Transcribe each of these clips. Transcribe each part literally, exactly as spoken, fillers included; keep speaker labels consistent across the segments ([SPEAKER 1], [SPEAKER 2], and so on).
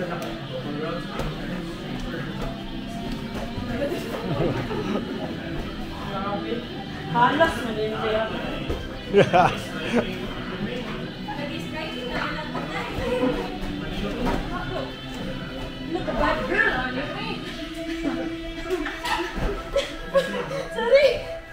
[SPEAKER 1] Halas na din kaya.
[SPEAKER 2] Yeah.
[SPEAKER 1] Look, a bad girl on your face. Sorry.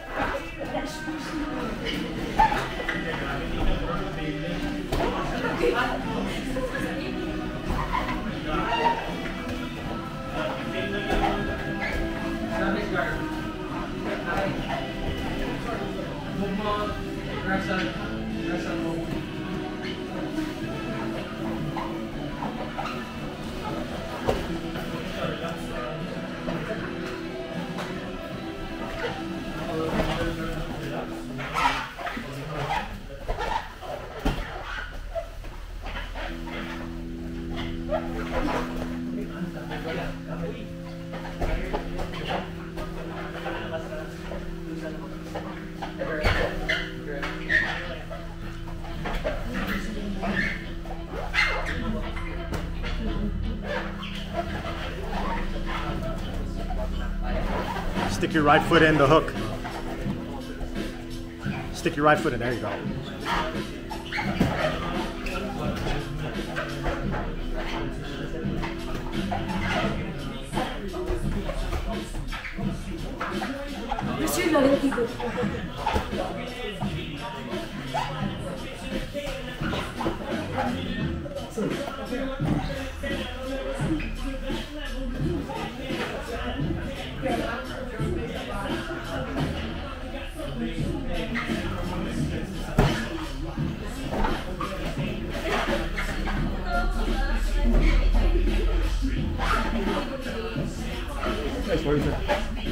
[SPEAKER 2] Stick your right foot in the hook. Stick your right foot in. There you go.
[SPEAKER 1] Monsieur l'a dit.
[SPEAKER 2] Nice work, sir.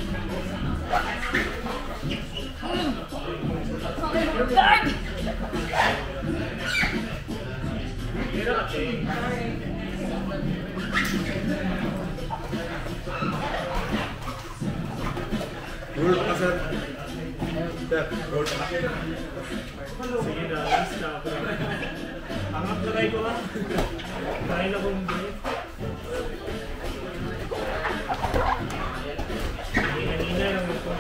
[SPEAKER 3] Roll ka, sir. Step, roll ka.
[SPEAKER 4] Sige na, alis na ako. Angat na kayo ko ha. Dahil akong bigit. Hina-hina lang ito.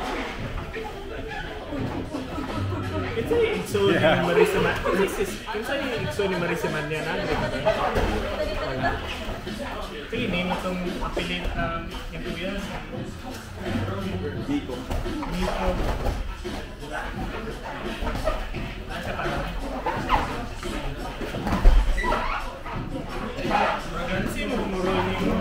[SPEAKER 4] Ito yung ikso ni Marisa Man. Ito yung ikso ni Marisa Man yan. Wala. Ito yung name itong apelid yung kuya.
[SPEAKER 3] Dito.
[SPEAKER 4] Dito. Magansi mo muroni mo.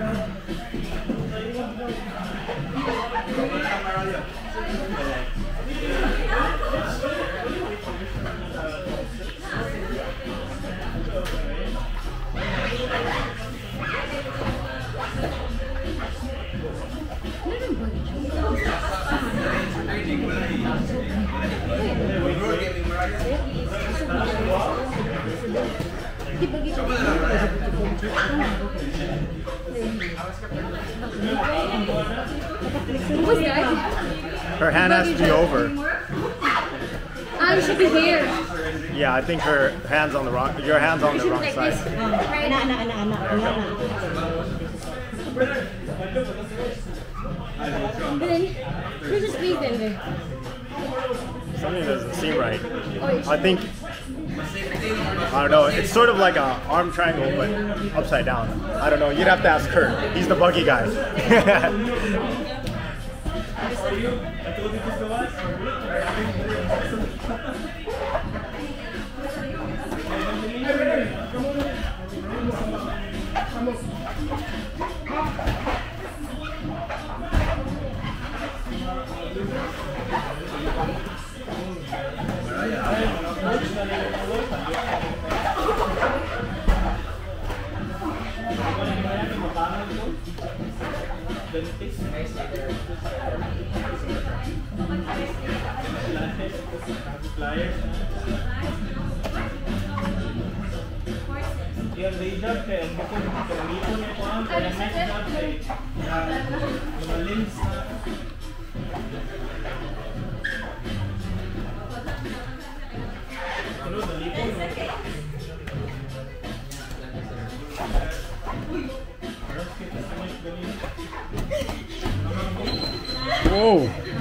[SPEAKER 2] Her hand has to be over.
[SPEAKER 1] Ah, you should be here.
[SPEAKER 2] Yeah, I think her hand's on the wrong. Your hand's on the wrong
[SPEAKER 1] Like
[SPEAKER 2] side.
[SPEAKER 1] this. Ana, ana, ana, ana, ana. And then, there's a space in there.
[SPEAKER 2] Something doesn't seem right.
[SPEAKER 1] Oh, it
[SPEAKER 2] I think. I don't know. It's sort of like a arm triangle, but upside down. I don't know. You'd have to ask Kurt. He's the buggy guy.
[SPEAKER 4] Yung day job kaya hindi ko nito niya po ang kaya next job kaya mga lens na ano, nalipon.
[SPEAKER 2] Whoa.